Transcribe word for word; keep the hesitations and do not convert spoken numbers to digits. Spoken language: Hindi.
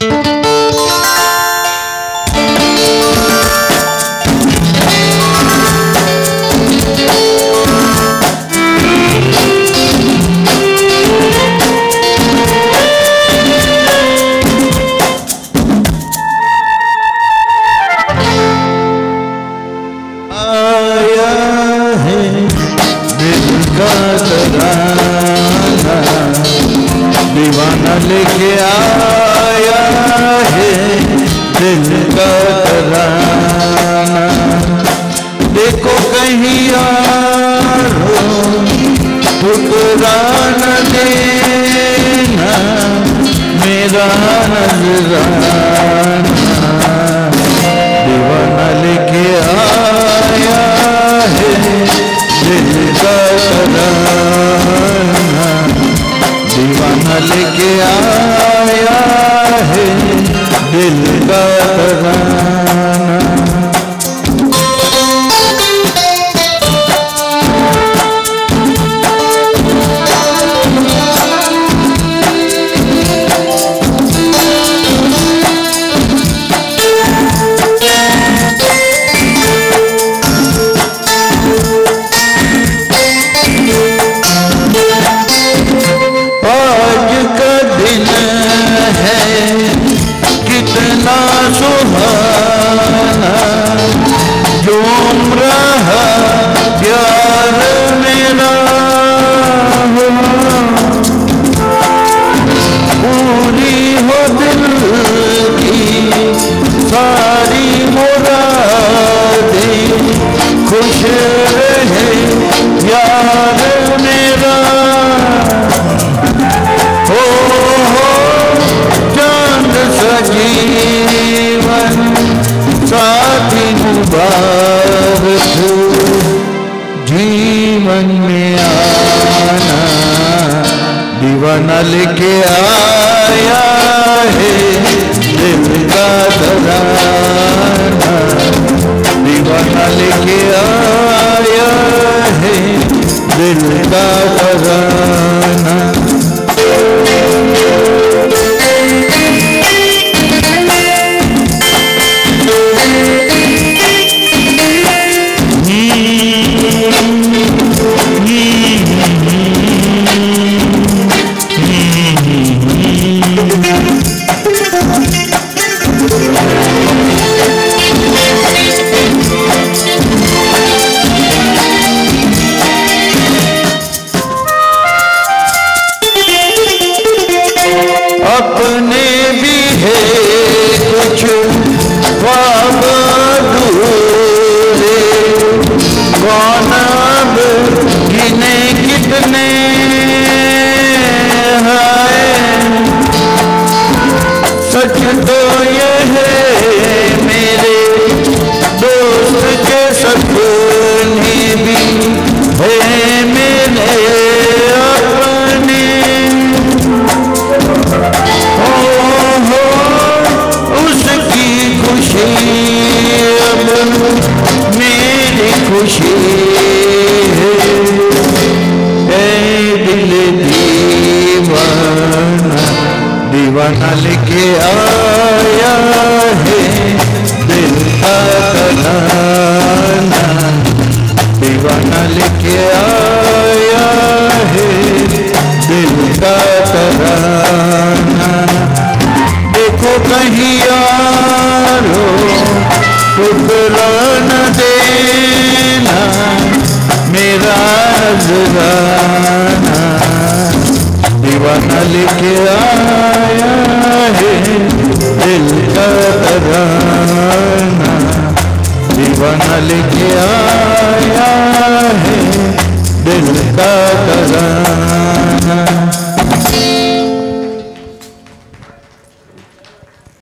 दीवाना लेके आया है दिल का तराना। देखो कहीं यारो ठुकरा न देना मेरा नजराना। दीवाना लेके आया है दिल का तराना। दीवाना लेके आया है दिल का तराना। सुहाना झूम रहा प्यार मेरा हो। पूरी हो दिल की सारी मुरादें खुश रहे यार मेरा हो। हो चांद सजी साथी मुबारक जीवन में आना। दीवाना लेके आया है दिल का तराना। दीवाना लेके आया है दिल का तराना। अपने भी है कुछ ख्वाब अधूरे। कौन अब गिने कितने हैं। सच तो ये है मेरे दोस्त के सपने भी है मेरे अपने। हो हो उसकी खुशी अब मेरी खुशी है। ऐ दिल दीवाना दीवाना लेके आया है दिल का तराना। दीवाना लेके आया है दिल का तराना। देखो कहीं यारो ठुकरा न देना मेरा नजराना। दीवाना लेके आया है दिल का तराना। दीवाना लेके आया है दिल का